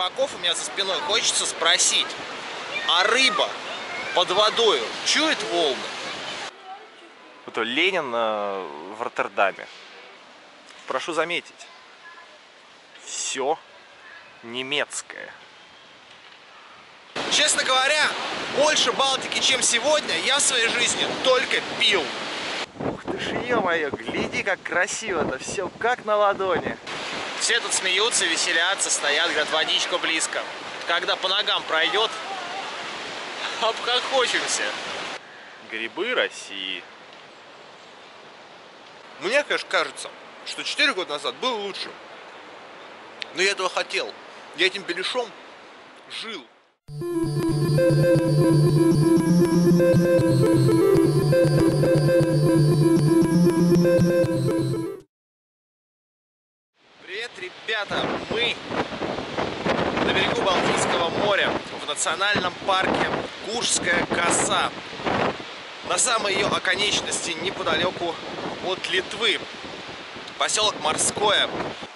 рыбаков у меня за спиной, хочется спросить, а рыба под водою чует волны? Вот Ленин в Роттердаме. Прошу заметить, все немецкое. Честно говоря, больше Балтики, чем сегодня, я в своей жизни только пил. Ух ты ж, ё-моё, гляди, как красиво-то, все как на ладони. Все тут смеются, веселятся, стоят, говорят, водичка близко. Когда по ногам пройдет, обхохочемся. Грибы России. Мне, конечно, кажется, что 4 года назад было лучше. Но я этого хотел. Я этим беляшом жил. Привет, ребята! Мы на берегу Балтийского моря, в национальном парке Куршская коса. На самой ее оконечности, неподалеку от Литвы. Поселок Морское.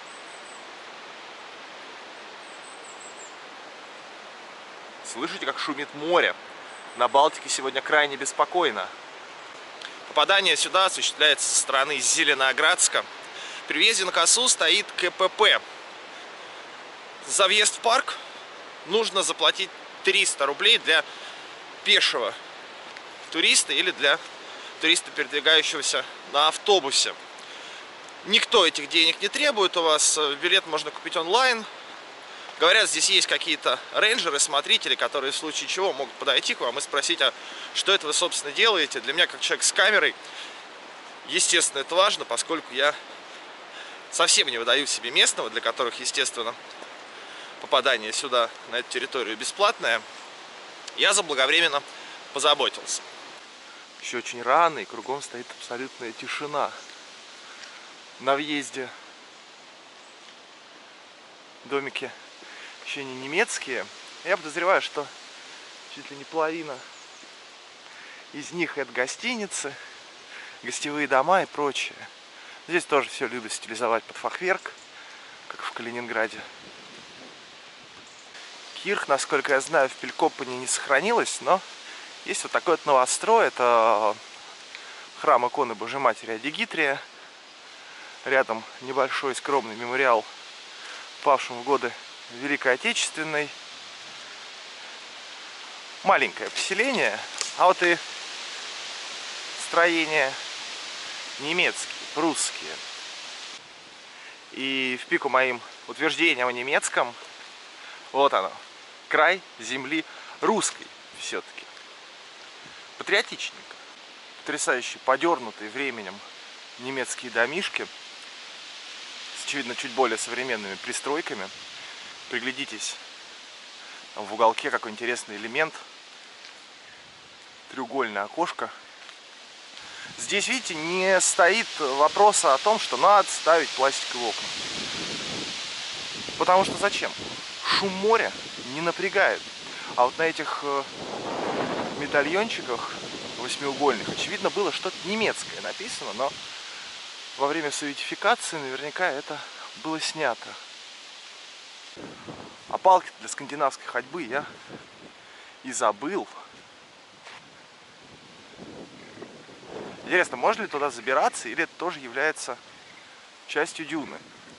Слышите, как шумит море? На Балтике сегодня крайне беспокойно. Попадание сюда осуществляется со стороны Зеленоградска. При въезде на косу стоит КПП. За въезд в парк нужно заплатить 300 рублей для пешего туриста или для туриста, передвигающегося на автобусе. Никто этих денег не требует у вас. Билет можно купить онлайн. Говорят, здесь есть какие-то рейнджеры, смотрители, которые в случае чего могут подойти к вам и спросить, а что это вы, собственно, делаете. Для меня, как человек с камерой, естественно, это важно, поскольку я совсем не выдаю себе местного, для которых, естественно, попадание сюда, на эту территорию, бесплатное. Я заблаговременно позаботился. Еще очень рано, и кругом стоит абсолютная тишина. На въезде домики еще не немецкие. Я подозреваю, что чуть ли не половина из них это гостиницы, гостевые дома и прочее. Здесь тоже все любят стилизовать под фахверк, как в Калининграде. Кирх, насколько я знаю, в Пелькопане не сохранилось, но есть вот такой вот новострой. Это храм иконы Божьей Матери Адигитрия. Рядом небольшой скромный мемориал павшим в годы Великой Отечественной. Маленькое поселение, а вот и строения немецкие, прусские. И в пику моим утверждениям о немецком, вот оно, край земли русской все-таки. Патриотичненько. Потрясающе подернутые временем немецкие домишки с, очевидно, чуть более современными пристройками. Приглядитесь, там в уголке какой интересный элемент. Треугольное окошко. Здесь, видите, не стоит вопроса о том, что надо ставить пластиковые окна. Потому что зачем? Шум моря не напрягает. А вот на этих медальончиках восьмиугольных, очевидно, было что-то немецкое написано, но во время советификации наверняка это было снято. А палки для скандинавской ходьбы я и забыл. Интересно, можно ли туда забираться, или это тоже является частью дюны?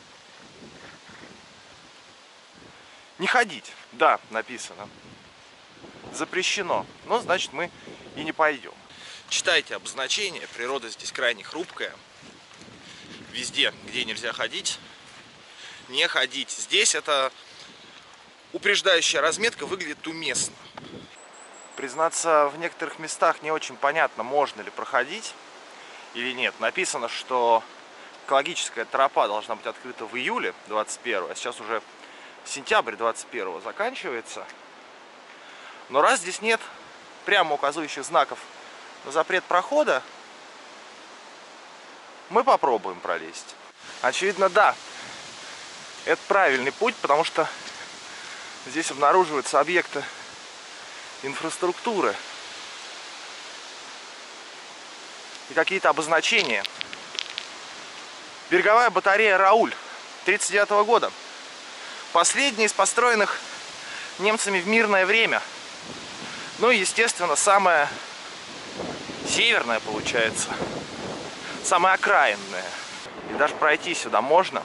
Не ходить, да, написано. Запрещено, но значит мы и не пойдем. Читайте обозначение, природа здесь крайне хрупкая. Везде, где нельзя ходить, не ходить. Здесь это упреждающая разметка выглядит уместно. Признаться, в некоторых местах не очень понятно, можно ли проходить или нет. Написано, что экологическая тропа должна быть открыта в июле 21-го, а сейчас уже сентябрь 21-го заканчивается. Но раз здесь нет прямо указывающих знаков на запрет прохода, мы попробуем пролезть. Очевидно, да, это правильный путь, потому что здесь обнаруживаются объекты инфраструктуры и какие-то обозначения. Береговая батарея «Рауль» 1939 года. Последний из построенных немцами в мирное время. Ну и, естественно, самое северное получается. Самое окраинное. И даже пройти сюда можно.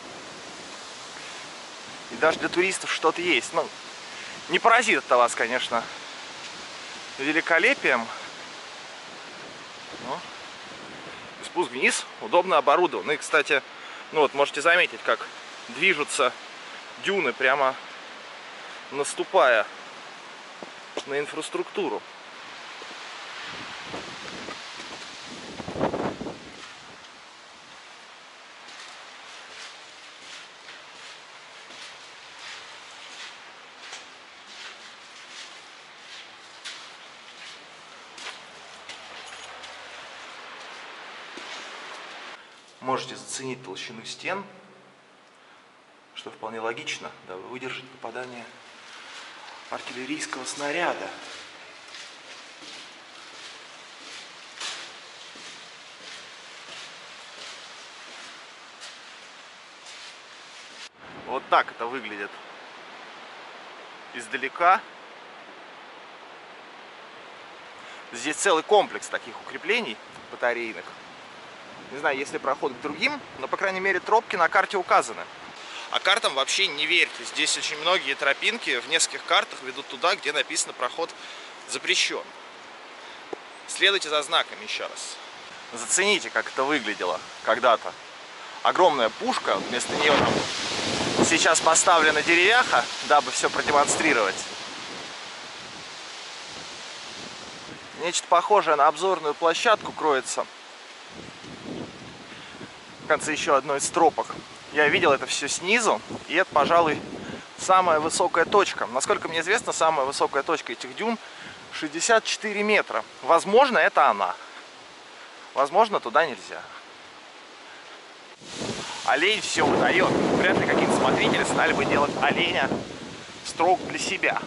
И даже для туристов что-то есть. Ну, не поразит это вас, конечно, великолепием. Но спуск вниз удобно оборудован. И, кстати, ну вот можете заметить, как движутся дюны, прямо наступая на инфраструктуру. Можете заценить толщину стен, что вполне логично, дабы выдержать попадание артиллерийского снаряда. Вот так это выглядит издалека. Здесь целый комплекс таких укреплений батарейных. Не знаю, есть ли проход к другим, но, по крайней мере, тропки на карте указаны. А картам вообще не верьте. Здесь очень многие тропинки в нескольких картах ведут туда, где написано «проход запрещен». Следуйте за знаками еще раз. Зацените, как это выглядело когда-то. Огромная пушка, вместо нее там сейчас поставлена деревяха, дабы все продемонстрировать. Нечто похожее на обзорную площадку кроется в конце еще одной из тропок. Я видел это все снизу, и это, пожалуй, самая высокая точка. Насколько мне известно, самая высокая точка этих дюн 64 метра. Возможно, это она. Возможно, туда нельзя. Олень все выдает. Вряд ли какие-то смотрители стали бы делать оленя строго для себя.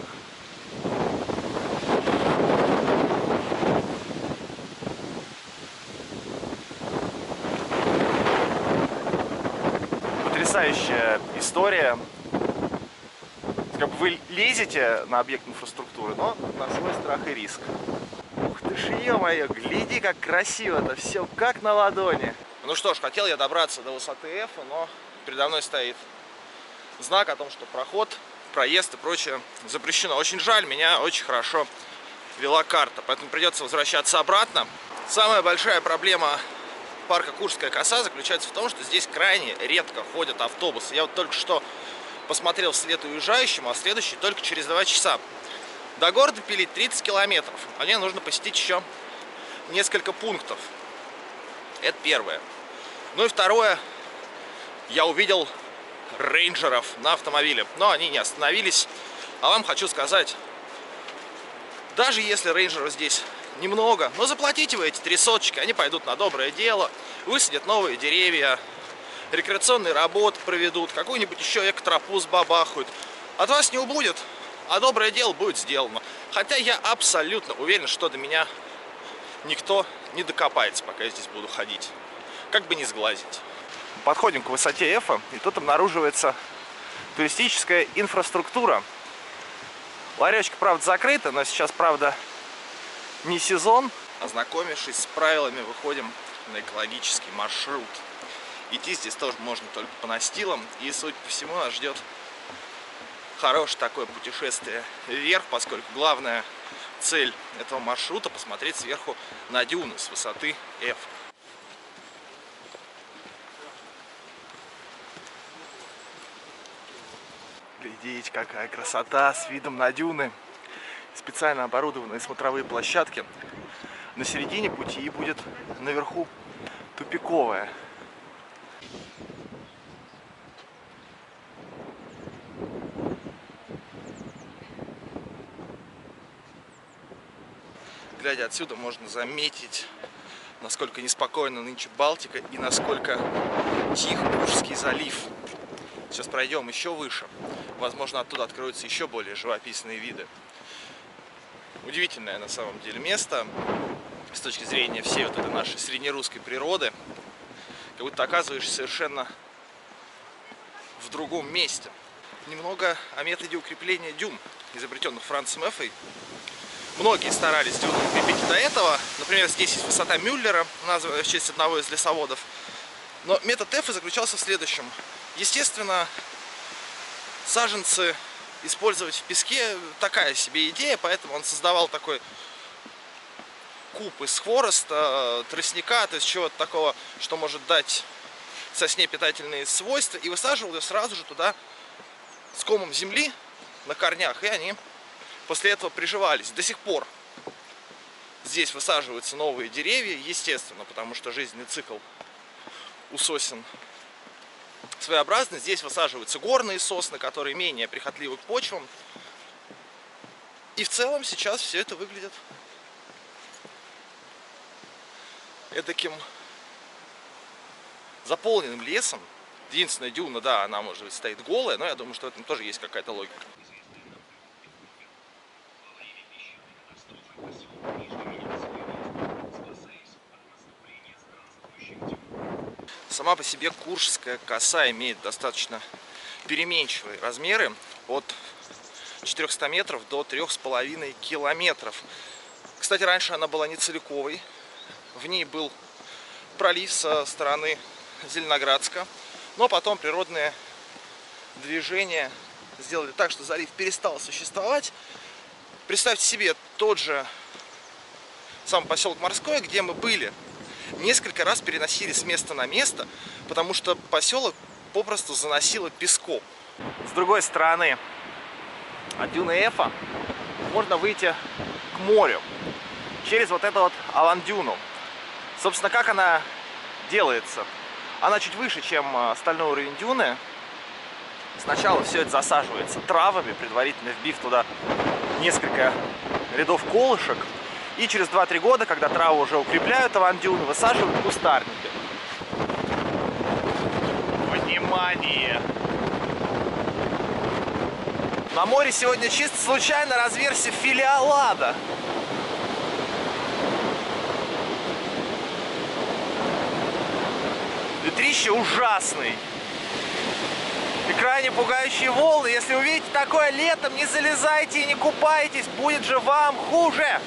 Потрясающая история. Как бы вы лезете на объект инфраструктуры, но на свой страх и риск. Ух ты ж, ё-моё, гляди, как красиво это все, как на ладони. Ну что ж, хотел я добраться до высоты F, но передо мной стоит знак о том, что проход, проезд и прочее запрещено. Очень жаль, меня очень хорошо вела карта, поэтому придется возвращаться обратно. Самая большая проблема парка Куршская коса заключается в том, что здесь крайне редко ходят автобусы. Я вот только что посмотрел вслед уезжающему, а следующий только через 2 часа. До города пилить 30 километров, а мне нужно посетить еще несколько пунктов. Это первое. Ну и второе, я увидел рейнджеров на автомобиле, но они не остановились. А вам хочу сказать, даже если рейнджеров здесь немного, но заплатите вы эти 3 соточки, они пойдут на доброе дело, высадят новые деревья, рекреационные работы проведут, какую-нибудь еще экотропу сбабахают. От вас не убудет, а доброе дело будет сделано. Хотя я абсолютно уверен, что до меня никто не докопается, пока я здесь буду ходить. Как бы не сглазить. Подходим к высоте F, и тут обнаруживается туристическая инфраструктура. Ларечка, правда, закрыта, но сейчас, правда, не сезон. Ознакомившись с правилами, выходим на экологический маршрут. Идти здесь тоже можно только по настилам, и, судя по всему, нас ждет хорошее такое путешествие вверх, поскольку главная цель этого маршрута — посмотреть сверху на дюны с высоты F. Глядите, какая красота с видом на дюны. Специально оборудованные смотровые площадки. На середине пути будет наверху тупиковая. Глядя отсюда, можно заметить, насколько неспокойна нынче Балтика и насколько тих Куршский залив. Сейчас пройдем еще выше. Возможно, оттуда откроются еще более живописные виды. Удивительное на самом деле место с точки зрения всей вот этой нашей среднерусской природы. Как будто оказываешься совершенно в другом месте. немного о методе укрепления дюн, изобретенных Францем Эффой. Многие старались дюну укрепить до этого. Например, здесь есть высота Мюллера, названная в честь одного из лесоводов. Но метод Эффы заключался в следующем. Естественно, саженцы использовать в песке такая себе идея, поэтому он создавал такой куб из хвороста, тростника, то есть чего-то такого, что может дать сосне питательные свойства, и высаживал ее сразу же туда с комом земли на корнях, и они после этого приживались. До сих пор здесь высаживаются новые деревья, естественно, потому что жизненный цикл у сосен своеобразный. Здесь высаживаются горные сосны, которые менее прихотливы к почвам. И в целом сейчас все это выглядит таким заполненным лесом. Единственная дюна, да, она, может быть, стоит голая, но я думаю, что в этом тоже есть какая-то логика. Сама по себе Куршская коса имеет достаточно переменчивые размеры, от 400 метров до 3,5 километров. Кстати, раньше она была не целиковой. В ней был пролив со стороны Зеленоградска, но потом природные движения сделали так, что залив перестал существовать. Представьте себе тот же сам поселок Морской, где мы были. Несколько раз переносили с места на место, потому что поселок попросту заносило песком. С другой стороны от дюны Эффа можно выйти к морю через вот эту вот авандюну. Собственно, как она делается? Она чуть выше, чем остальной уровень дюны. Сначала все это засаживается травами, предварительно вбив туда несколько рядов колышек. И через 2-3 года, когда траву уже укрепляют авандюны, высаживают кустарники. Внимание! На море сегодня чисто случайно разверся филиалада. Ветрище ужасный. И крайне пугающие волны. Если увидите такое летом, не залезайте и не купайтесь, будет же вам хуже.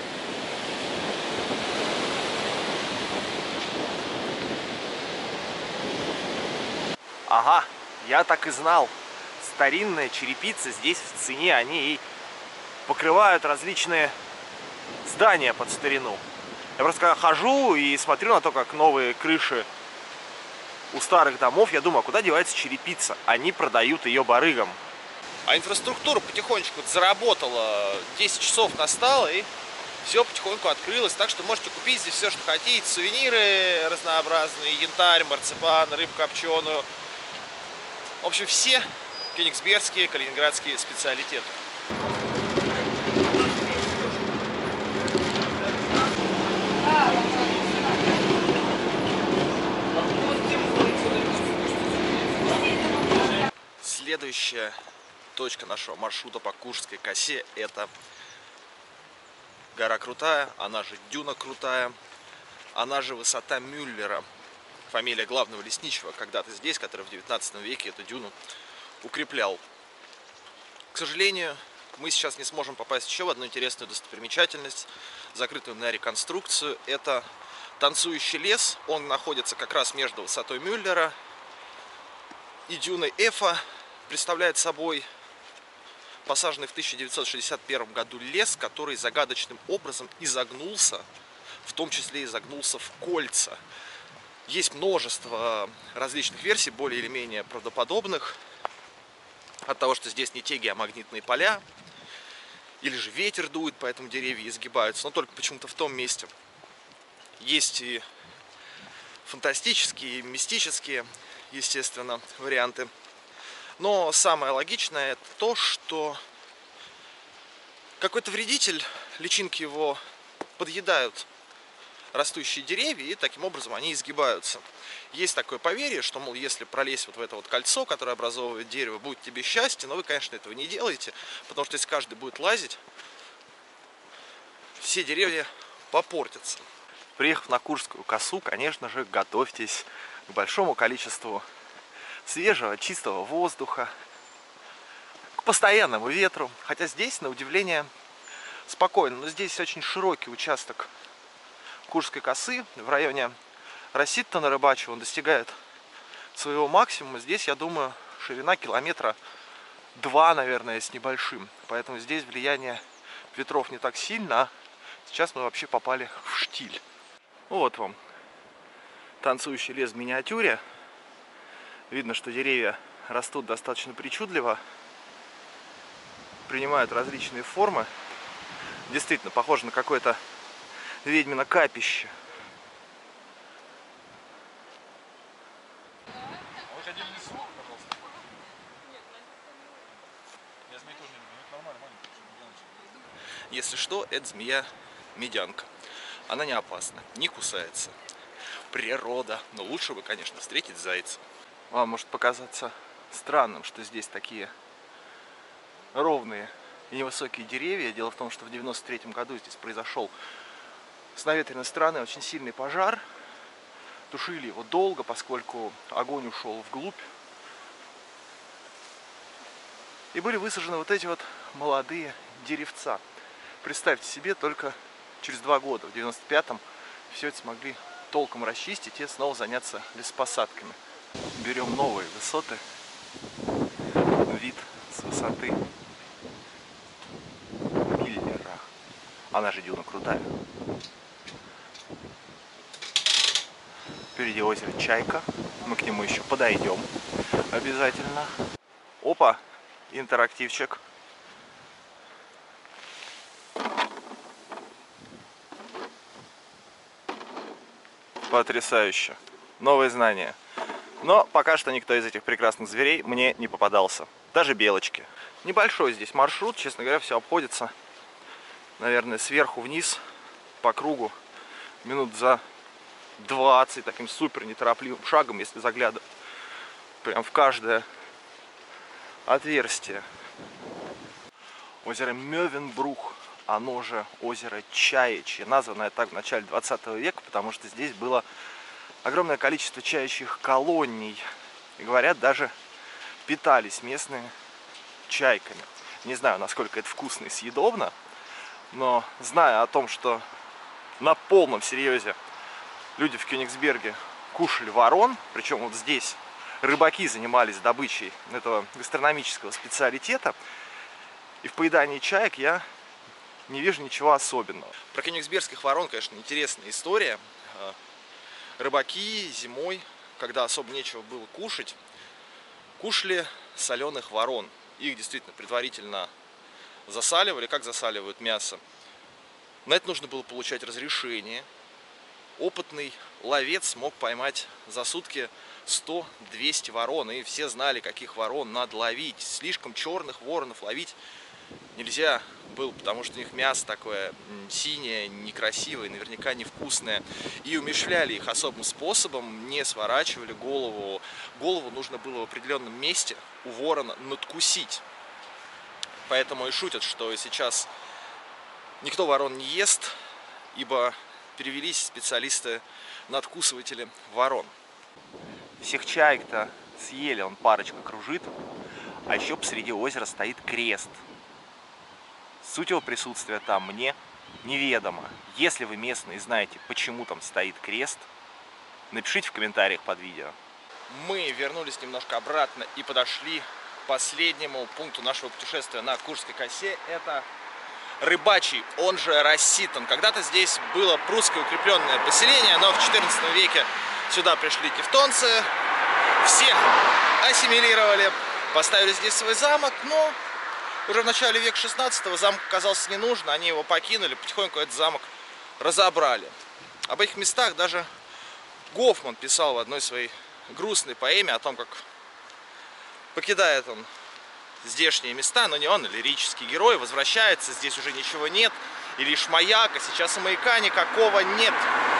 Ага, я так и знал. Старинная черепица здесь в цене. Они и покрывают различные здания под старину. Я просто когда хожу и смотрю на то, как новые крыши у старых домов, я думаю, а куда девается черепица? Они продают ее барыгам. А инфраструктура потихонечку заработала. 10 часов настало, и все потихоньку открылось. Так что можете купить здесь все, что хотите. Сувениры разнообразные, янтарь, марципан, рыбу копченую. В общем, все кёнигсбергские, калининградские специалитеты. Следующая точка нашего маршрута по Куршской косе — это гора Крутая, она же дюна Крутая, она же высота Мюллера. Фамилия главного лесничего когда-то здесь, который в 19 веке эту дюну укреплял. К сожалению, мы сейчас не сможем попасть еще в одну интересную достопримечательность, закрытую на реконструкцию. Это танцующий лес. Он находится как раз между высотой Мюллера и дюной Эффа. Представляет собой посаженный в 1961 году лес, который загадочным образом изогнулся, в том числе изогнулся в кольца. Есть множество различных версий, более или менее правдоподобных, от того, что здесь не те геомагнитные поля, или же ветер дует, поэтому деревья изгибаются, но только почему-то в том месте. Есть и фантастические, и мистические, естественно, варианты. Но самое логичное — это то, что какой-то вредитель, личинки его подъедают растущие деревья, и таким образом они изгибаются. Есть такое поверье, что, мол, если пролезть вот в это вот кольцо, которое образовывает дерево, будет тебе счастье, но вы, конечно, этого не делаете, потому что если каждый будет лазить, все деревья попортятся. Приехав на Куршскую косу, конечно же, готовьтесь к большому количеству свежего, чистого воздуха, к постоянному ветру. Хотя здесь, на удивление, спокойно. Но здесь очень широкий участок Курской косы в районе Расситтона Рыбачьего. Он достигает своего максимума. Здесь, я думаю, ширина километра 2, наверное, с небольшим. Поэтому здесь влияние ветров не так сильно. А сейчас мы вообще попали в штиль. Вот вам танцующий лес в миниатюре. Видно, что деревья растут достаточно причудливо, принимают различные формы. Действительно, похоже на какое-то ведьмино капище. А вы хотели лесу, пожалуйста? Я змей тоже не люблю, но это нормально, маленький, медяночка. Если что, это змея-медянка. Она не опасна, не кусается. Природа. Но лучше бы, конечно, встретить зайца. Вам может показаться странным, что здесь такие ровные и невысокие деревья. Дело в том, что в 93-м году здесь произошел с наветренной стороны очень сильный пожар. Тушили его долго, поскольку огонь ушел вглубь. И были высажены вот эти вот молодые деревца. Представьте себе, только через 2 года, в 95-м, все это смогли толком расчистить и снова заняться лесопосадками. Берем новые высоты. Вид с высоты Миллера. Она же дюна крутая. Впереди озеро Чайка. Мы к нему еще подойдем обязательно. Опа, интерактивчик. Потрясающе. Новые знания. Но пока что никто из этих прекрасных зверей мне не попадался. Даже белочки. Небольшой здесь маршрут, честно говоря, все обходится, наверное, сверху вниз по кругу минут за 20 таким супер неторопливым шагом, если заглядывать прям в каждое отверстие. Озеро Мёвенбрух, оно же озеро Чаячье, названное так в начале 20 века, потому что здесь было огромное количество чаячьих колоний. И, говорят, даже питались местные чайками. Не знаю, насколько это вкусно и съедобно, но зная о том, что на полном серьезе люди в Кёнигсберге кушали ворон, причем вот здесь рыбаки занимались добычей этого гастрономического специалитета, и в поедании чаек я не вижу ничего особенного. Про кёнигсбергских ворон, конечно, интересная история. Рыбаки зимой, когда особо нечего было кушать, кушали соленых ворон. Их действительно предварительно засаливали, как засаливают мясо. На это нужно было получать разрешение. Опытный ловец мог поймать за сутки 100-200 ворон. И все знали, каких ворон надо ловить. Слишком черных воронов ловить нельзя было, потому что у них мясо такое синее, некрасивое, наверняка невкусное. И умерщвляли их особым способом, не сворачивали голову. Голову нужно было в определенном месте у ворона надкусить. Поэтому и шутят, что сейчас никто ворон не ест, ибо перевелись специалисты надкусыватели ворон. Всех чаек-то съели, он парочка кружит, а еще посреди озера стоит крест. Суть его присутствия там мне неведома. Если вы местные знаете, почему там стоит крест, напишите в комментариях под видео. Мы вернулись немножко обратно и подошли к последнему пункту нашего путешествия на Курской косе. Это Рыбачий, он же Расситтон. Когда-то здесь было прусское укрепленное поселение, но в XIV веке сюда пришли тевтонцы, всех ассимилировали, поставили здесь свой замок, но уже в начале века 16-го замок оказался не нужен, они его покинули, потихоньку этот замок разобрали. Об этих местах даже Гофман писал в одной своей грустной поэме о том, как покидает он здешние места, но не он, а лирический герой, возвращается, здесь уже ничего нет, и лишь маяк, а сейчас и маяка никакого нет.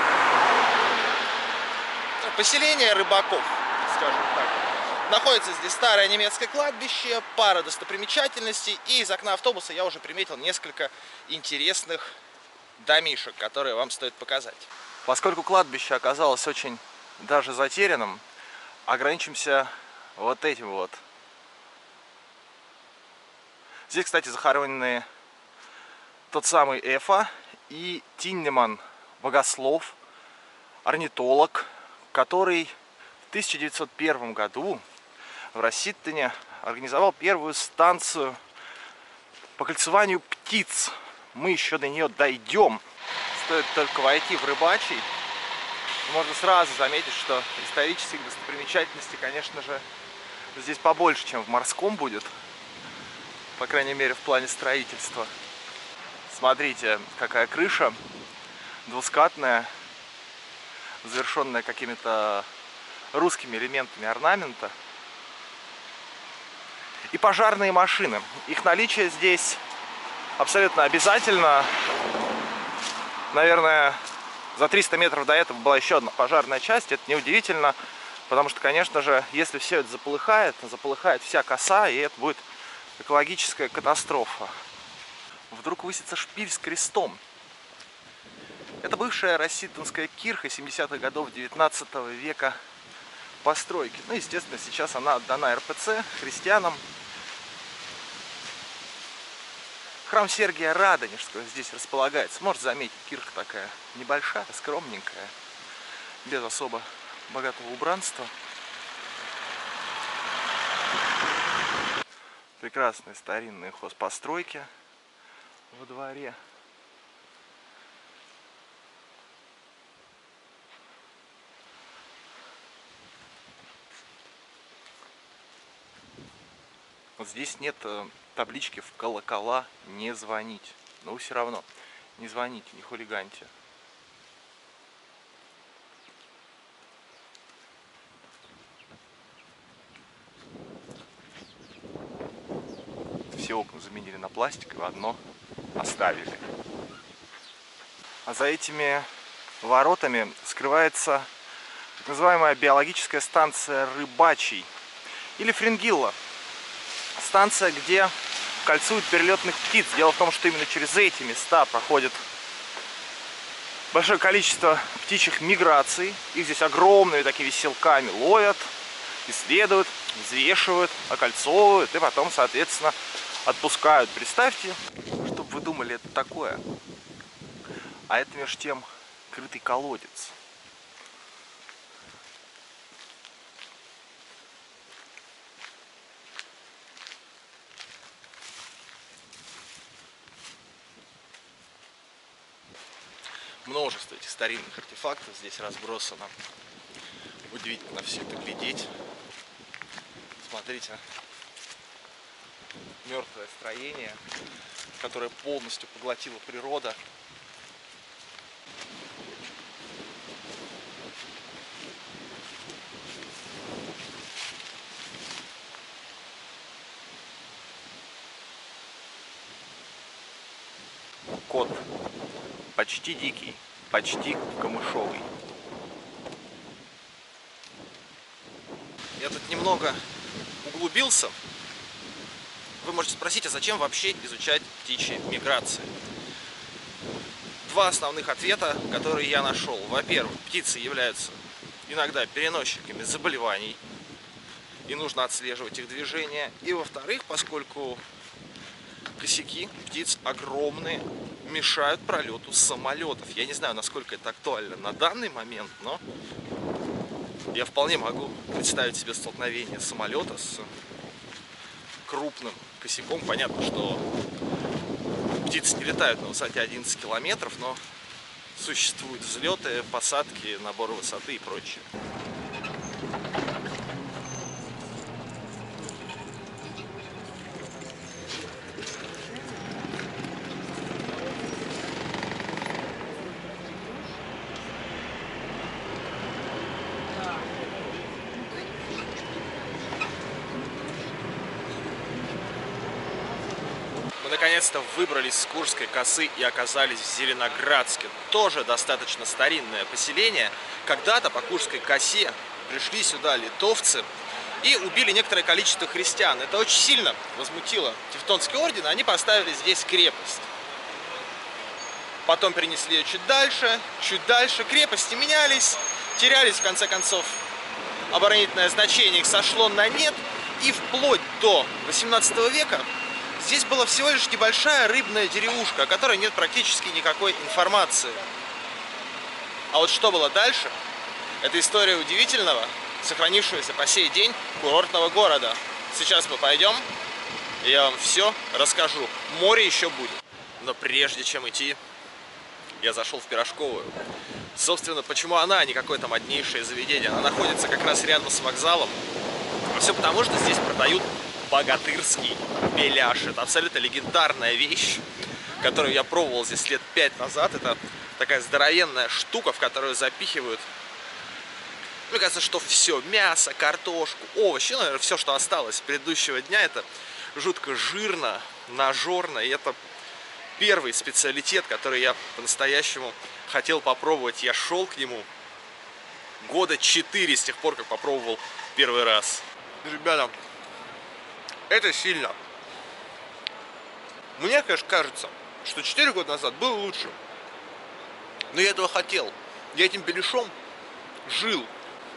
Поселение рыбаков, скажем так. Находится здесь старое немецкое кладбище, пара достопримечательностей, и из окна автобуса я уже приметил несколько интересных домишек, которые вам стоит показать. Поскольку кладбище оказалось очень даже затерянным, ограничимся вот этим вот Здесь, кстати, захоронены тот самый Эфа и Тиннеман, богослов, орнитолог, который в 1901 году в Расситтене организовал первую станцию по кольцеванию птиц. Мы еще до нее дойдем. Стоит только войти в Рыбачий, можно сразу заметить, что исторических достопримечательностей, конечно же, здесь побольше, чем в Морском будет. По крайней мере, в плане строительства. Смотрите, какая крыша двускатная, завершенная какими-то русскими элементами орнамента. И пожарные машины. Их наличие здесь абсолютно обязательно. Наверное, за 300 метров до этого была еще одна пожарная часть. Это неудивительно, потому что, конечно же, если все это заполыхает вся коса, и это будет экологическая катастрофа. Вдруг высится шпиль с крестом. Это бывшая расситтенская кирха 70-х годов 19 века постройки. Ну, естественно, сейчас она отдана РПЦ, христианам. Храм Сергия Радонежского здесь располагается. Можете заметить, кирха такая небольшая, скромненькая, без особо богатого убранства. Прекрасные старинные хозпостройки во дворе. Вот здесь нет таблички «В колокола не звонить». Но все равно не звоните, не хулиганьте. Все окна заменили на пластиковое, одно оставили. А за этими воротами скрывается так называемая биологическая станция Рыбачий или Фрингилла. Станция, где кольцуют перелетных птиц. Дело в том, что именно через эти места проходит большое количество птичьих миграций. Их здесь огромными такими селками ловят, исследуют, взвешивают, окольцовывают и потом, соответственно, отпускают. Представьте, чтобы вы думали, это такое. А это между тем крытый колодец. Множество этих старинных артефактов здесь разбросано. Удивительно все это глядеть. Смотрите. Мертвое строение, которое полностью поглотила природа. Кот. Почти дикий, почти камышовый. Я тут немного углубился. Вы можете спросить, а зачем вообще изучать птичьи миграции? Два основных ответа, которые я нашел. Во-первых, птицы являются иногда переносчиками заболеваний, и нужно отслеживать их движения. И во-вторых, поскольку косяки птиц огромные, мешают пролету самолетов. Я не знаю, насколько это актуально на данный момент, но я вполне могу представить себе столкновение самолета с крупным косяком. Понятно, что птицы не летают на высоте 11 километров, но существуют взлеты, посадки, набор высоты и прочее. Наконец-то выбрались с Курской косы и оказались в Зеленоградске. Тоже достаточно старинное поселение. Когда-то по Курской косе пришли сюда литовцы и убили некоторое количество христиан. Это очень сильно возмутило Тевтонский орден, они поставили здесь крепость. Потом перенесли ее чуть дальше. Крепости менялись, терялись, в конце концов, оборонительное значение их сошло на нет. И вплоть до 18 века Здесь была всего лишь небольшая рыбная деревушка, о которой нет практически никакой информации. А вот что было дальше, это история удивительного, сохранившегося по сей день курортного города. Сейчас мы пойдем, и я вам все расскажу. Море еще будет. Но прежде чем идти, я зашел в Пирожковую. Собственно, почему она, а не какое-то моднейшее заведение? Она находится как раз рядом с вокзалом. А все потому, что здесь продают богатырский беляш. Это абсолютно легендарная вещь, которую я пробовал здесь лет 5 назад. Это такая здоровенная штука, в которую запихивают, мне кажется, что все: мясо, картошку, овощи, наверное, все, что осталось с предыдущего дня. Это жутко жирно, нажорно, и это первый специалитет, который я по-настоящему хотел попробовать. Я шел к нему года 4 с тех пор, как попробовал первый раз. Ребята, это сильно. Мне, конечно, кажется, что 4 года назад было лучше. Но я этого хотел. Я этим беляшом жил.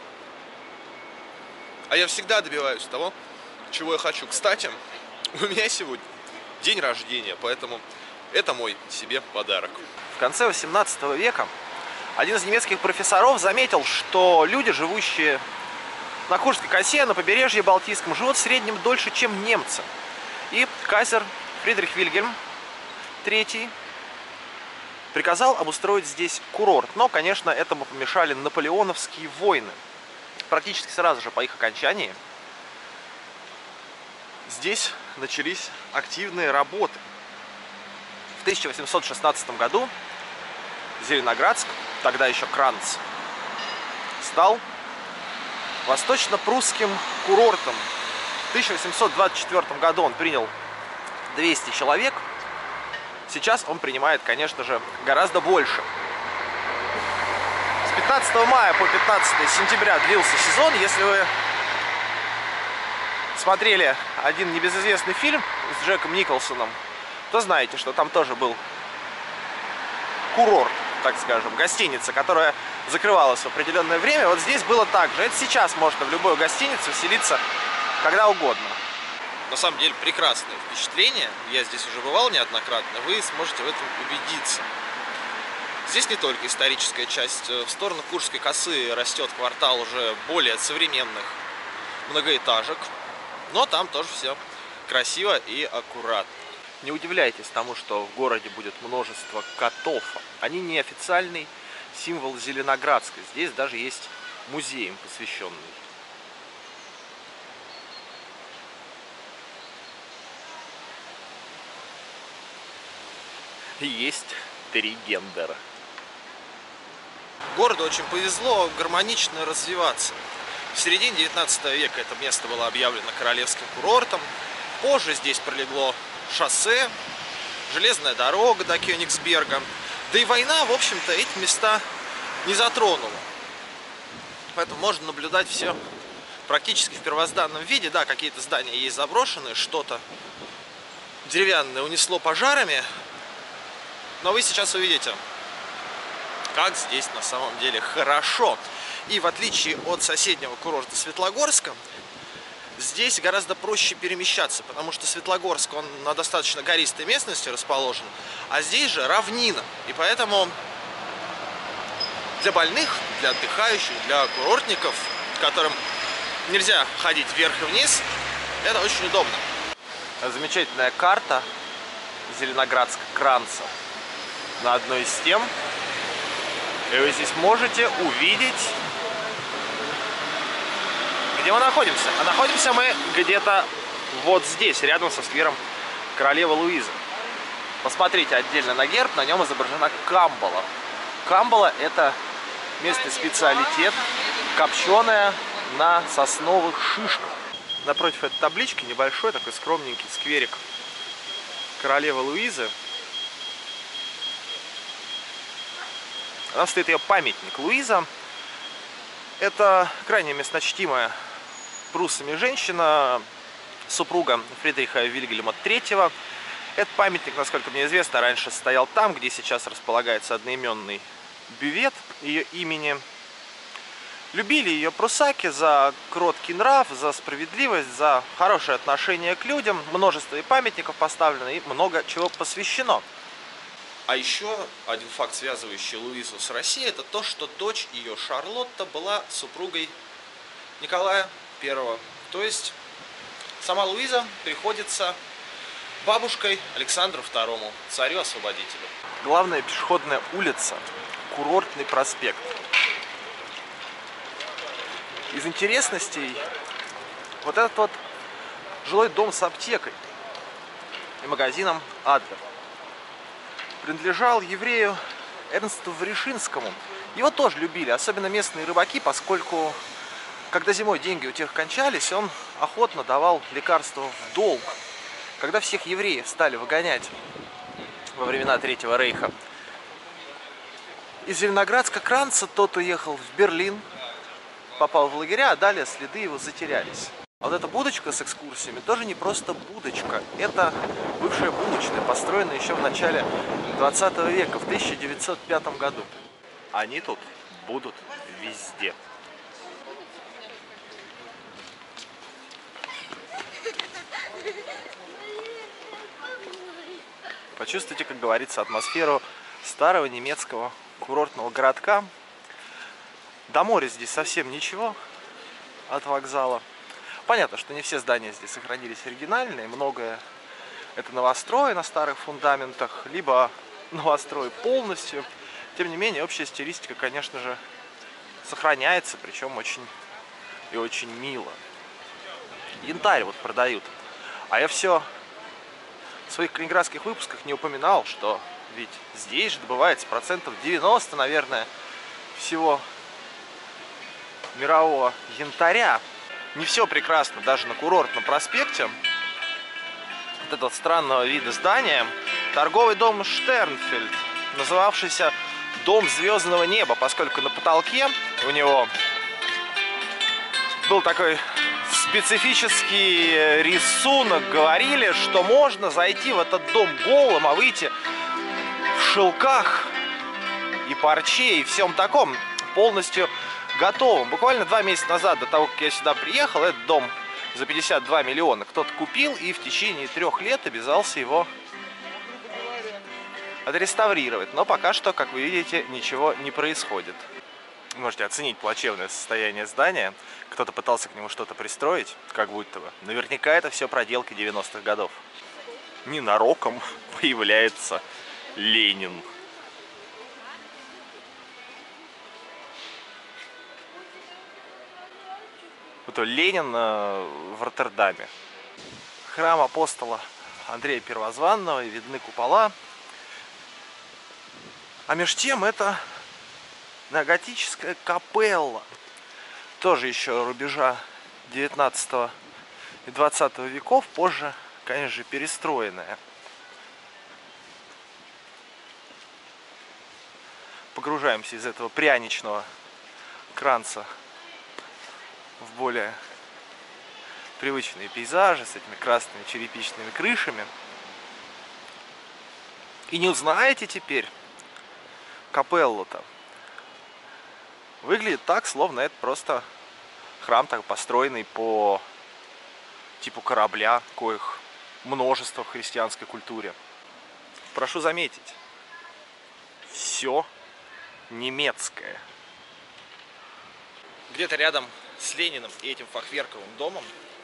А я всегда добиваюсь того, чего я хочу. Кстати, у меня сегодня день рождения, поэтому это мой себе подарок. В конце 18 века один из немецких профессоров заметил, что люди, живущие на Курской косе, на побережье Балтийском, живут в среднем дольше, чем немцы. И кайзер Фридрих Вильгельм III приказал обустроить здесь курорт. Но, конечно, этому помешали наполеоновские войны. Практически сразу же по их окончании здесь начались активные работы. В 1816 году Зеленоградск, тогда еще Кранц, стал восточно-прусским курортом. В 1824 году он принял 200 человек. Сейчас он принимает, конечно же, гораздо больше. С 15 мая по 15 сентября длился сезон. Если вы смотрели один небезызвестный фильм с Джеком Николсоном, то знаете, что там тоже был курорт, так скажем, гостиница, которая закрывалась в определенное время. Вот здесь было так же. Это сейчас можно в любую гостиницу вселиться когда угодно. На самом деле прекрасное впечатление. Я здесь уже бывал неоднократно. Вы сможете в этом убедиться. Здесь не только историческая часть. В сторону Курской косы растет квартал уже более современных многоэтажек. Но там тоже все красиво и аккуратно. Не удивляйтесь тому, что в городе будет множество котов. Они не официальный символ Зеленоградска. Здесь даже есть музей им посвященный. Есть 3 гендера. Городу очень повезло гармонично развиваться. В середине 19 века это место было объявлено королевским курортом. Позже здесь пролегло шоссе, железная дорога до Кёнигсберга. Да и война, в общем-то, эти места не затронула. Поэтому можно наблюдать все практически в первозданном виде. Да, какие-то здания есть заброшенные, что-то деревянное унесло пожарами. Но вы сейчас увидите, как здесь на самом деле хорошо. И в отличие от соседнего курорта Светлогорска, здесь гораздо проще перемещаться, потому что Светлогорск, он на достаточно гористой местности расположен, а здесь же равнина. И поэтому для больных, для отдыхающих, для курортников, которым нельзя ходить вверх и вниз, это очень удобно. Замечательная карта Зеленоградска-Кранца на одной из стен. И вы здесь можете увидеть, где мы находимся. А находимся мы где-то вот здесь, рядом со сквером Королевы Луизы. Посмотрите отдельно на герб, на нем изображена камбала. Камбала — это местный специалитет, копченая на сосновых шишках. Напротив этой таблички небольшой такой скромненький скверик Королевы Луизы. Там стоит ее памятник. Луиза — это крайне местночтимая пруссами женщина, супруга Фридриха Вильгельма III. Этот памятник, насколько мне известно, раньше стоял там, где сейчас располагается одноименный бювет ее имени. Любили ее прусаки за кроткий нрав, за справедливость, за хорошее отношение к людям. Множество и памятников поставлено, и много чего посвящено. А еще один факт, связывающий Луизу с Россией, это то, что дочь ее Шарлотта была супругой Николая I. То есть сама Луиза приходится бабушкой Александру II, царю-освободителю. Главная пешеходная улица – Курортный проспект. Из интересностей вот этот вот жилой дом с аптекой и магазином «Адлер» принадлежал еврею Эрнсту Врешинскому. Его тоже любили, особенно местные рыбаки, поскольку, когда зимой деньги у тех кончались, он охотно давал лекарства в долг. Когда всех евреев стали выгонять во времена Третьего рейха из Зеленоградска-Кранца, тот уехал в Берлин, попал в лагеря, а далее следы его затерялись. А вот эта будочка с экскурсиями тоже не просто будочка. Это бывшая булочная, построенная еще в начале 20 века, в 1905 году. Они тут будут везде. Почувствуйте, как говорится, атмосферу старого немецкого курортного городка. До моря здесь совсем ничего от вокзала. Понятно, что не все здания здесь сохранились оригинальные, многое это новострои на старых фундаментах, либо новострои полностью. Тем не менее, общая стилистика, конечно же, сохраняется, причем очень и очень мило. Янтарь вот продают. А я все в своих калининградских выпусках не упоминал, что ведь здесь же добывается процентов 90, наверное, всего мирового янтаря. Не все прекрасно даже на курортном проспекте. Вот это вот странного вида здание. Торговый дом Штернфельд, называвшийся Дом звездного неба, поскольку на потолке у него был такой специфический рисунок. Говорили, что можно зайти в этот дом голым, а выйти в шелках и парче и всем таком, полностью готовым. Буквально 2 месяца назад, до того, как я сюда приехал, этот дом за 52 миллиона кто-то купил и в течение 3 лет обязался его отреставрировать. Но пока что, как вы видите, ничего не происходит. Вы можете оценить плачевное состояние здания. Кто-то пытался к нему что-то пристроить, как будто бы. Наверняка это все проделки 90-х годов. Ненароком появляется Ленин. Это Ленин в Роттердаме. Храм апостола Андрея Первозванного, и видны купола. А меж тем это неоготическая капелла. Тоже еще рубежа 19 и 20 веков, позже, конечно же, перестроенная. Погружаемся из этого пряничного кранца в более привычные пейзажи с этими красными черепичными крышами. И не узнаете теперь капеллу-то. Выглядит так, словно это просто храм, так построенный по типу корабля, коих множество в христианской культуре. Прошу заметить, все немецкое. Где-то рядом с Лениным и этим фахверковым домом,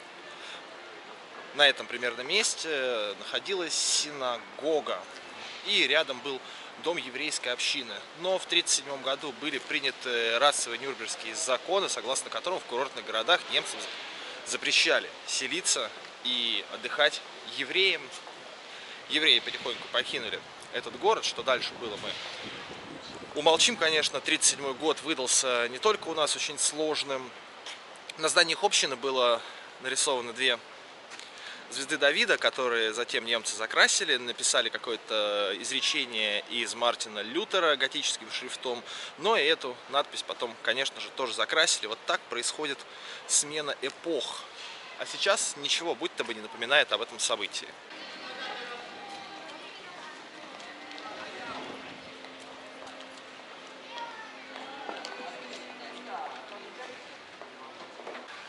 на этом примерно месте, находилась синагога. И рядом был дом еврейской общины. Но в 1937 году были приняты расовые нюрнбергские законы, согласно которым в курортных городах немцам запрещали селиться и отдыхать евреям. Евреи потихоньку покинули этот город. Что дальше было, мы умолчим, конечно. 1937 год выдался не только у нас очень сложным. На зданиях общины было нарисованы 2 звезды Давида, которые затем немцы закрасили, написали какое-то изречение из Мартина Лютера готическим шрифтом, но и эту надпись потом, конечно же, тоже закрасили. Вот так происходит смена эпох. А сейчас ничего будто бы не напоминает об этом событии.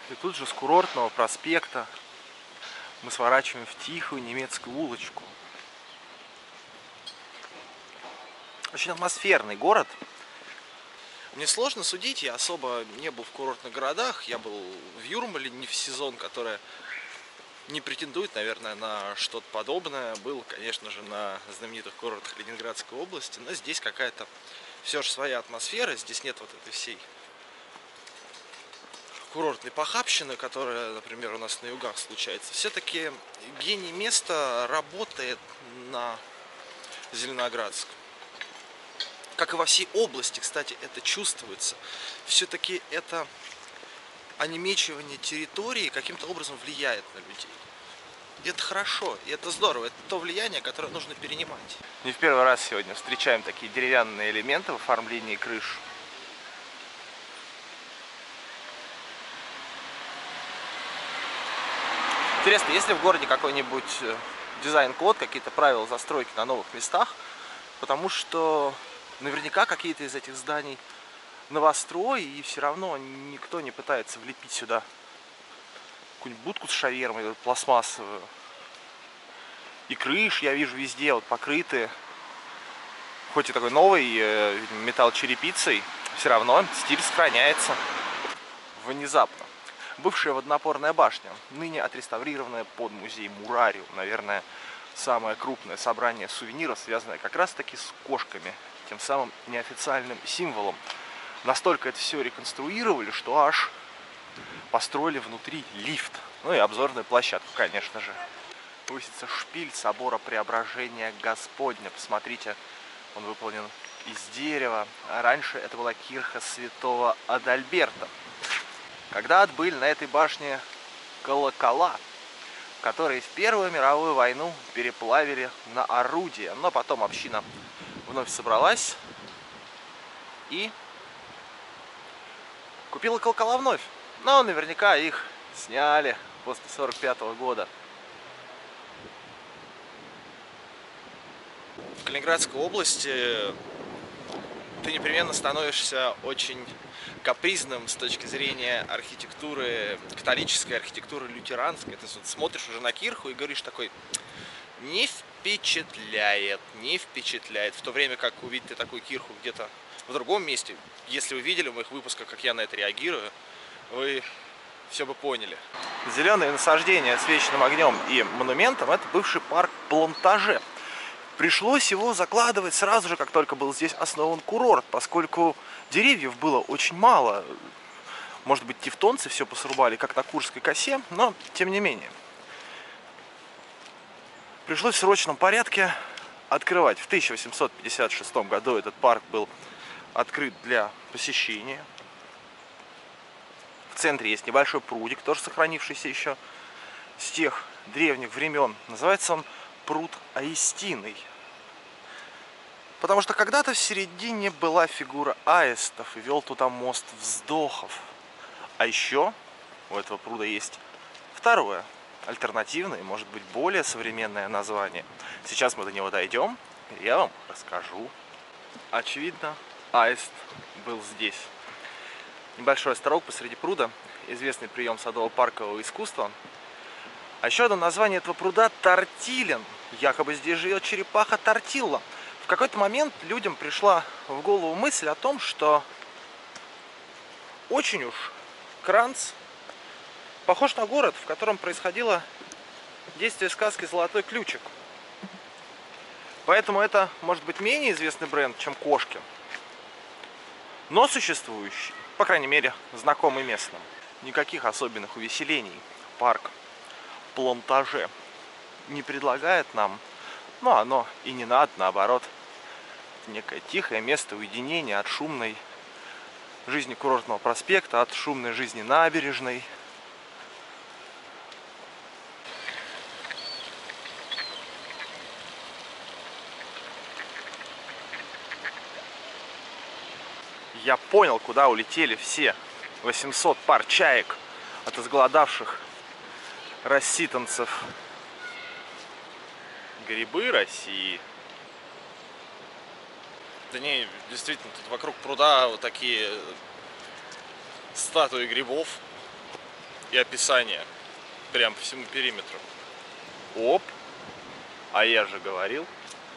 И тут же с Курортного проспекта мы сворачиваем в тихую немецкую улочку. Очень атмосферный город. Мне сложно судить, я особо не был в курортных городах. Я был в Юрмале не в сезон, которая не претендует, наверное, на что-то подобное. Был, конечно же, на знаменитых курортах Ленинградской области, но здесь какая-то все же своя атмосфера. Здесь нет вот этой всей курортной похабщины, которая, например, у нас на югах случается. Все-таки гений места работает на Зеленоградск. Как и во всей области, кстати, это чувствуется. Все-таки это онемечивание территории каким-то образом влияет на людей. И это хорошо, и это здорово. Это то влияние, которое нужно перенимать. Не в первый раз сегодня встречаем такие деревянные элементы в оформлении крыш. Интересно, есть ли в городе какой-нибудь дизайн-код, какие-то правила застройки на новых местах? Потому что наверняка какие-то из этих зданий новострой, и все равно никто не пытается влепить сюда какую-нибудь будку с шавермой пластмассовую. И крыш я вижу везде вот покрыты, хоть и такой новый металл черепицей, все равно стиль сохраняется. Внезапно бывшая водонапорная башня, ныне отреставрированная под музей Мурариум, наверное, самое крупное собрание сувениров, связанное как раз таки с кошками, тем самым неофициальным символом. Настолько это все реконструировали, что аж построили внутри лифт. Ну и обзорную площадку, конечно же. Высится шпиль собора Преображения Господня. Посмотрите, он выполнен из дерева. А раньше это была кирха святого Адальберта. Когда отбыли на этой башне колокола, которые в Первую мировую войну переплавили на орудия. Но потом община вновь собралась и купила колокола вновь. Но наверняка их сняли после 1945 года. В Калининградской области ты непременно становишься очень капризным с точки зрения архитектуры, католической архитектуры, лютеранской. Ты вот смотришь уже на кирху и говоришь такой: не впечатляет, не впечатляет. В то время как увидеть ты такую кирху где-то в другом месте, если вы видели в моих выпусках, как я на это реагирую, вы все бы поняли. Зеленые насаждения с вечным огнем и монументом — это бывший парк Плантаже. Пришлось его закладывать сразу же, как только был здесь основан курорт, поскольку деревьев было очень мало. Может быть, тевтонцы все посрубали, как на Курской косе, но тем не менее. Пришлось в срочном порядке открывать. В 1856 году этот парк был открыт для посещения. В центре есть небольшой прудик, тоже сохранившийся еще с тех древних времен. Называется он пруд Аистиный. Потому что когда-то в середине была фигура аистов и вел туда мост вздохов. А еще у этого пруда есть второе, альтернативное, может быть, более современное название. Сейчас мы до него дойдем, и я вам расскажу. Очевидно, аист был здесь. Небольшой острог посреди пруда, известный прием садово-паркового искусства. А еще одно название этого пруда — Тортилен. Якобы здесь живет черепаха Тортилла. В какой-то момент людям пришла в голову мысль о том, что очень уж Кранц похож на город, в котором происходило действие сказки «Золотой ключик». Поэтому это может быть менее известный бренд, чем кошки, но существующий, по крайней мере, знакомый местным. Никаких особенных увеселений парк Плантаже не предлагает нам, но оно и не надо, наоборот. Это некое тихое место уединения от шумной жизни Курортного проспекта, от шумной жизни набережной. Я понял, куда улетели все 800 пар чаек от изголодавших расситанцев. Грибы России. Да не, действительно, тут вокруг пруда вот такие статуи грибов. и описание прям по всему периметру. Оп! А я же говорил.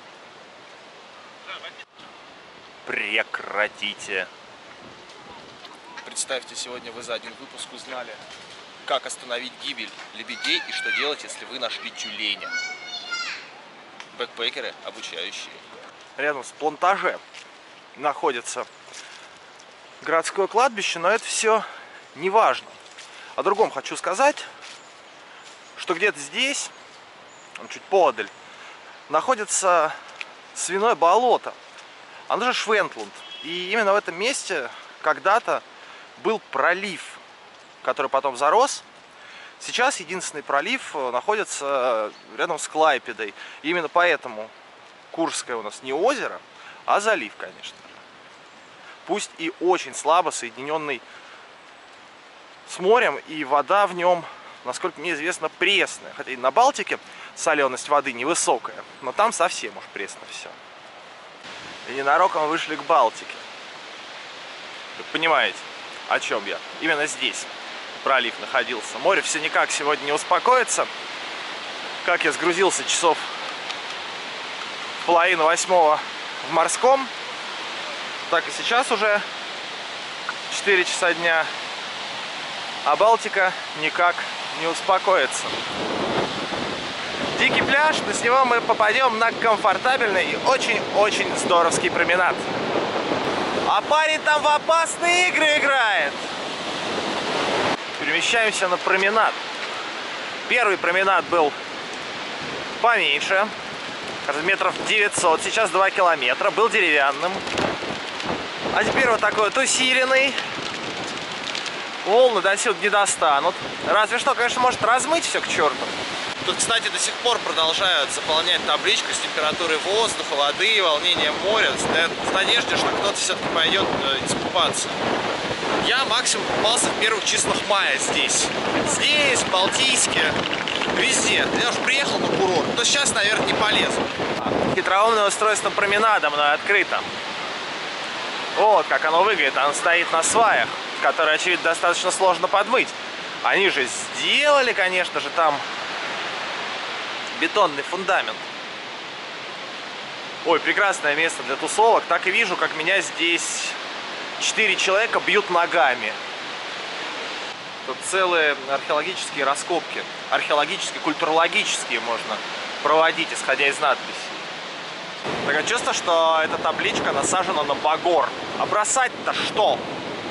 Прекратите. Представьте, сегодня вы за один выпуск узнали, как остановить гибель лебедей и что делать, если вы нашли тюленя. Бэкпекеры обучающие. Рядом с Плантаже находится городское кладбище, но это все не важно. О другом хочу сказать, что где-то здесь, чуть поодаль, находится свиное болото. Оно же Швентланд. И именно в этом месте когда-то был пролив, который потом зарос. Сейчас единственный пролив находится рядом с Клайпедой. И именно поэтому Курское у нас не озеро, а залив, конечно. Пусть и очень слабо соединенный с морем, и вода в нем, насколько мне известно, пресная. Хотя и на Балтике соленость воды невысокая, но там совсем уж пресно все. И ненароком вышли к Балтике. Вы понимаете, о чем я? Именно здесь пролив находился. Море все никак сегодня не успокоится. Как я сгрузился часов в 7:30 в Морском, так и сейчас уже 4 часа дня. А Балтика никак не успокоится. Дикий пляж, но с него мы попадем на комфортабельный и очень-очень здоровский променад. А парень там в опасные игры играет. Перемещаемся на променад. Первый променад был поменьше, метров 900, сейчас 2 километра, был деревянным. А теперь вот такой вот усиленный. Волны до сюда не достанут. Разве что, конечно, может размыть все к черту. Тут, кстати, до сих пор продолжают заполнять табличку с температурой воздуха, воды, волнением моря, в надежде, что кто-то все-таки пойдет искупаться. Я максимум купался в первых числах мая здесь. Здесь, в Балтийске, везде. Я уже приехал на курорт, то сейчас, наверное, не полезу. Хитроумное устройство променада мной открыто. Вот как оно выглядит. Оно стоит на сваях, которые, очевидно, достаточно сложно подмыть. Они же сделали, конечно же, там бетонный фундамент. Ой, прекрасное место для тусовок. Так и вижу, как меня здесь 4 человека бьют ногами. Тут целые археологические раскопки. Археологические, культурологические можно проводить, исходя из надписей. Такое чувство, что эта табличка насажена на багор. А бросать-то что?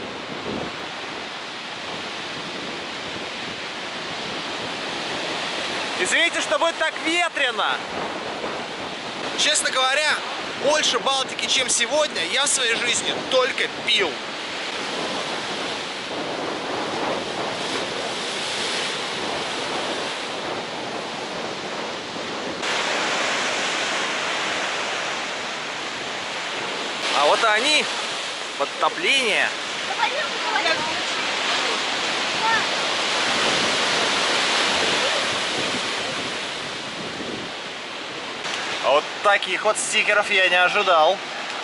Извините, что будет так ветрено. Честно говоря, больше Балтики, чем сегодня, я в своей жизни только пил. А вот они, подтопление. А вот таких вот стикеров я не ожидал.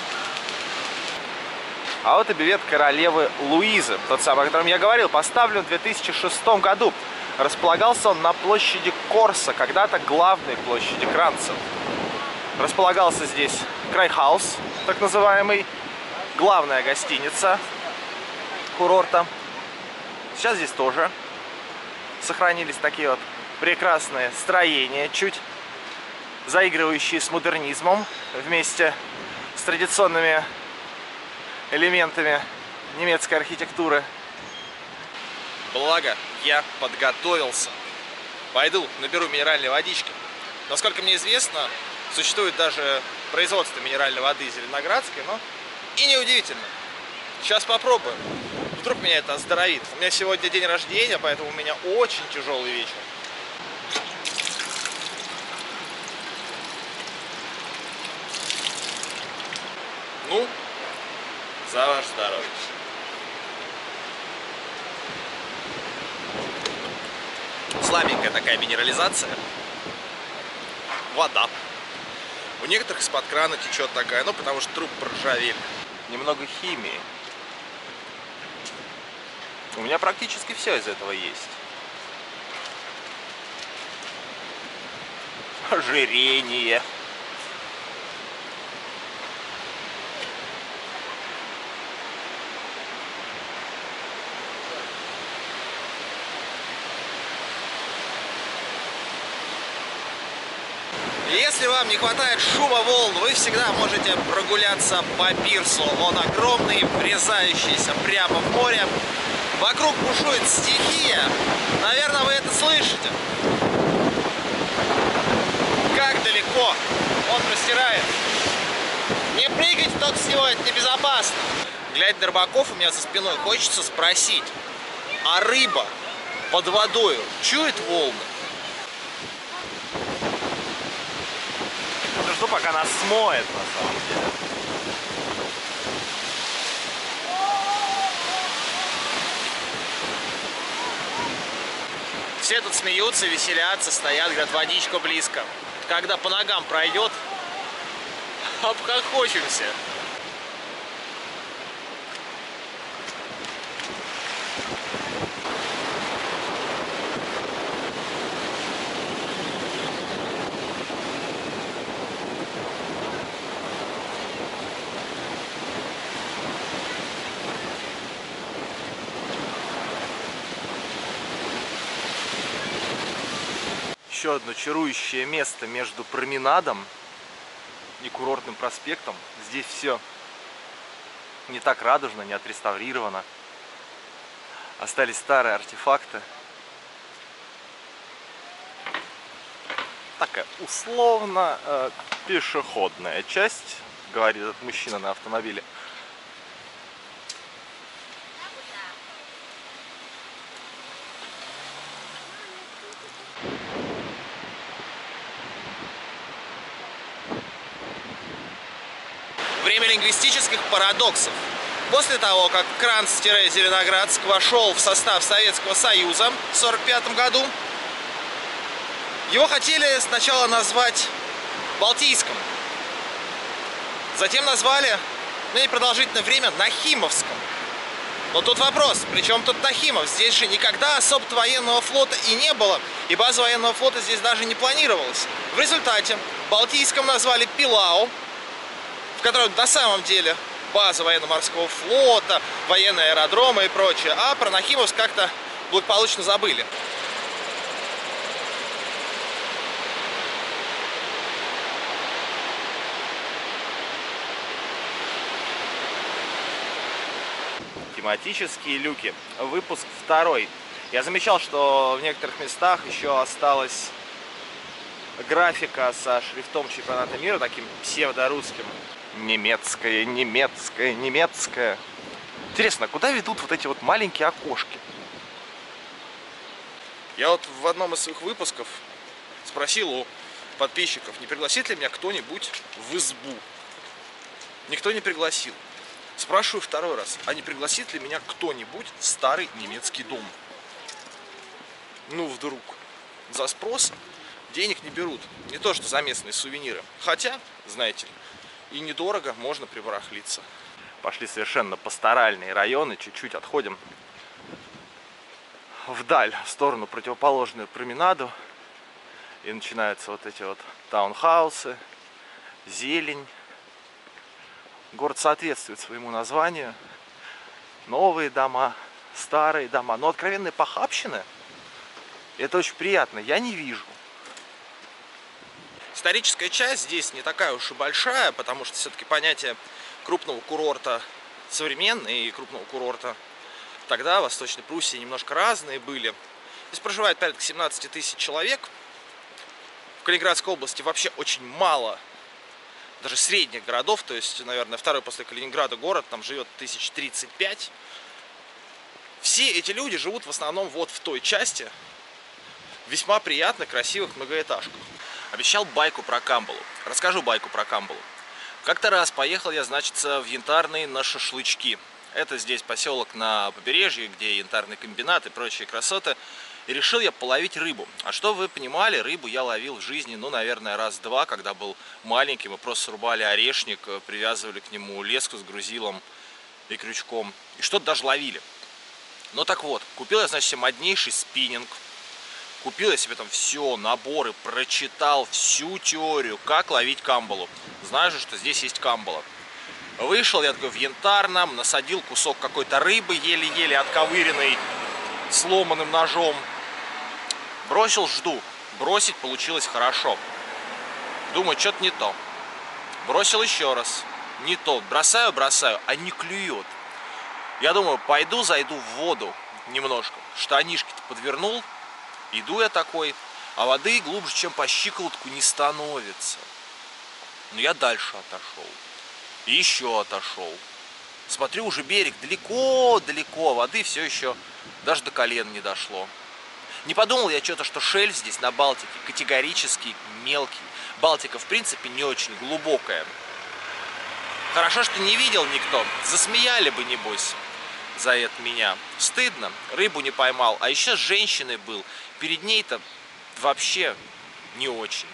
А вот и бивет королевы Луизы, тот самый, о котором я говорил, поставлен в 2006 году. Располагался он на площади Корса, когда-то главной площади Кранца. Располагался здесь Крайхаус, так называемый, главная гостиница курорта. Сейчас здесь тоже сохранились такие вот прекрасные строения, чуть заигрывающие с модернизмом вместе с традиционными элементами немецкой архитектуры. Благо, я подготовился. Пойду наберу минеральной водички. Насколько мне известно, существует даже производство минеральной воды зеленоградской, но и неудивительно. Сейчас попробуем. Вдруг меня это оздоровит. У меня сегодня день рождения, поэтому у меня очень тяжелый вечер. Ну, за ваше здоровье. Слабенькая такая минерализация. Вода. У некоторых из-под крана течет такая, ну потому что трубы проржавели. Немного химии. У меня практически все из этого есть. Ожирение. Если вам не хватает шума волн, вы всегда можете прогуляться по пирсу. Он огромный, врезающийся прямо в море. Вокруг бушует стихия. Наверное, вы это слышите. Как далеко он простирает. Не прыгать только с него, это небезопасно. Глядя на рыбаков у меня за спиной, хочется спросить, а рыба под водою чует волны? Жду, пока нас смоет, на самом деле. Все тут смеются, веселятся, стоят, говорят, водичка близко. Когда по ногам пройдет, обхохочемся. Еще одно чарующее место между променадом и курортным проспектом. Здесь все не так радужно, не отреставрировано. Остались старые артефакты. Такая условно пешеходная часть, говорит этот мужчина на автомобиле. Время лингвистических парадоксов. После того, как Кранц-Зеленоградск вошел в состав Советского Союза в 1945 году, его хотели сначала назвать Балтийском. Затем назвали на непродолжительное время Нахимовском. Но тут вопрос, при чем тут Нахимов? Здесь же никогда особо военного флота и не было, и база военного флота здесь даже не планировалась. В результате Балтийском назвали Пилау, в котором на самом деле база военно-морского флота, военные аэродромы и прочее, а про Нахимовск как-то благополучно забыли. Тематические люки. Выпуск 2. Я замечал, что в некоторых местах еще осталась графика со шрифтом чемпионата мира, таким псевдорусским. Немецкая, немецкая, немецкая. Интересно, куда ведут вот эти вот маленькие окошки? Я вот в одном из своих выпусков спросил у подписчиков, не пригласит ли меня кто-нибудь в избу. Никто не пригласил. Спрашиваю второй раз, а не пригласит ли меня кто-нибудь в старый немецкий дом? Ну, вдруг. За спрос денег не берут. Не то, что за местные сувениры. Хотя, знаете ли, и недорого можно прибарахлиться. Пошли совершенно пасторальные районы, чуть-чуть отходим вдаль, в сторону противоположную променаду. И начинаются вот эти вот таунхаусы, зелень. Город соответствует своему названию. Новые дома, старые дома. Но откровенной похабщины, это очень приятно, я не вижу. Историческая часть здесь не такая уж и большая, потому что все-таки понятие крупного курорта современное и крупного курорта тогда в Восточной Пруссии немножко разные были. Здесь проживает порядка 17 тысяч человек. В Калининградской области вообще очень мало даже средних городов, то есть, наверное, второй после Калининграда город, там живет 1035. Все эти люди живут в основном вот в той части весьма приятных, красивых многоэтажках. Обещал байку про Камбалу. Расскажу байку про Камбалу. Как-то раз поехал я, значит, в Янтарный на шашлычки. Это здесь поселок на побережье, где янтарный комбинат и прочие красоты. И решил я половить рыбу. А что вы понимали, рыбу я ловил в жизни, ну, наверное, раз-два, когда был маленький. Мы просто срубали орешник, привязывали к нему леску с грузилом и крючком. И что-то даже ловили. Ну так вот, купил я, значит, себе моднейший спиннинг. Купил я себе там все, наборы, прочитал всю теорию, как ловить камбалу. Знаю же, что здесь есть камбала. Вышел я такой в янтарном, насадил кусок какой-то рыбы, еле-еле отковыренный, сломанным ножом. Бросил, жду. Бросить получилось хорошо. Думаю, что-то не то. Бросил еще раз. Не то. Бросаю, а не клюет. Я думаю, пойду, зайду в воду немножко. Штанишки-то подвернул. Иду я такой, а воды глубже, чем по щиколотку, не становится. Но я дальше отошел. И еще отошел. Смотрю, уже берег далеко-далеко. Воды все еще даже до колен не дошло. Не подумал я что-то, что шельф здесь на Балтике категорически мелкий. Балтика, в принципе, не очень глубокая. Хорошо, что не видел никто. Засмеяли бы, небось, за это меня. Стыдно, рыбу не поймал. А еще с женщиной был. Перед ней-то вообще не очень.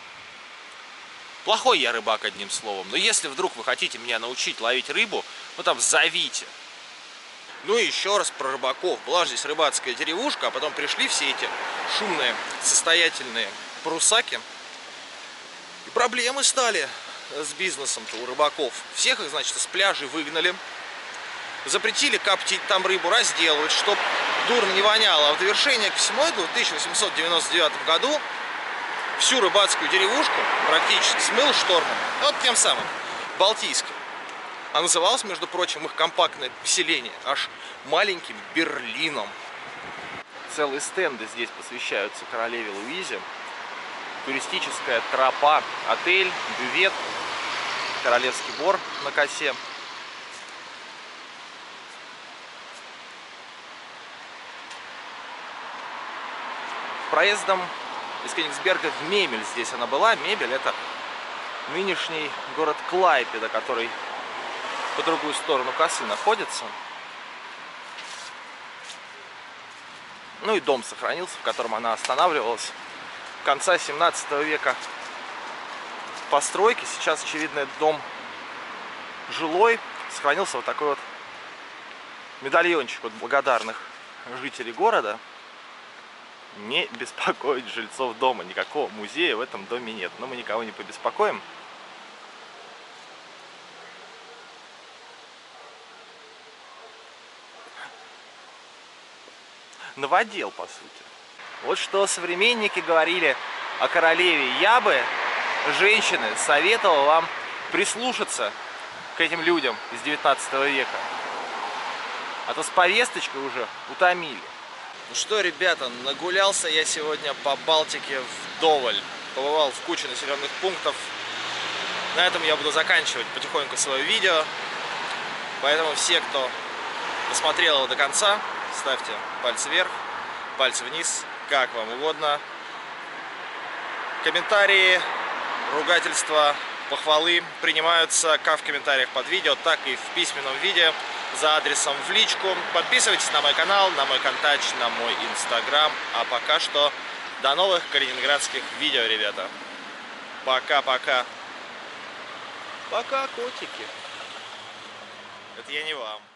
Плохой я рыбак, одним словом. Но если вдруг вы хотите меня научить ловить рыбу, ну там зовите. Ну и еще раз про рыбаков. Была же здесь рыбацкая деревушка, а потом пришли все эти шумные, состоятельные прусаки. И проблемы стали с бизнесом-то у рыбаков. Всех их, значит, с пляжей выгнали. Запретили коптить там рыбу, разделывать, чтоб дурно не воняло. А в довершение к всему этому в 1899 году всю рыбацкую деревушку практически смыл штормом. Вот тем самым, Балтийским. А называлось, между прочим, их компактное поселение аж маленьким Берлином. Целые стенды здесь посвящаются королеве Луизе. Туристическая тропа, отель, бювет, Королевский бор на косе. Проездом из Кенигсберга в Мемель здесь она была. Мемель — это нынешний город Клайпеда, который по другую сторону косы находится. Ну и дом сохранился, в котором она останавливалась. Конца 17 века постройки. Сейчас, очевидно, это дом жилой. Сохранился вот такой вот медальончик от благодарных жителей города. Не беспокоить жильцов дома. Никакого музея в этом доме нет. Но мы никого не побеспокоим. Новодел, по сути. Вот что современники говорили о королеве. Я бы, женщины, советовал вам прислушаться к этим людям из 19 века. А то с повесточкой уже утомили. Ну что, ребята, нагулялся я сегодня по Балтике вдоволь. Побывал в куче населенных пунктов. На этом я буду заканчивать потихоньку свое видео. Поэтому все, кто досмотрел его до конца, ставьте пальцы вверх, пальцы вниз, как вам угодно. Комментарии, ругательства, похвалы принимаются как в комментариях под видео, так и в письменном виде за адресом в личку. Подписывайтесь на мой канал, на мой контакт, на мой инстаграм. А пока что до новых калининградских видео, ребята. Пока-пока. Пока, котики. Это я не вам.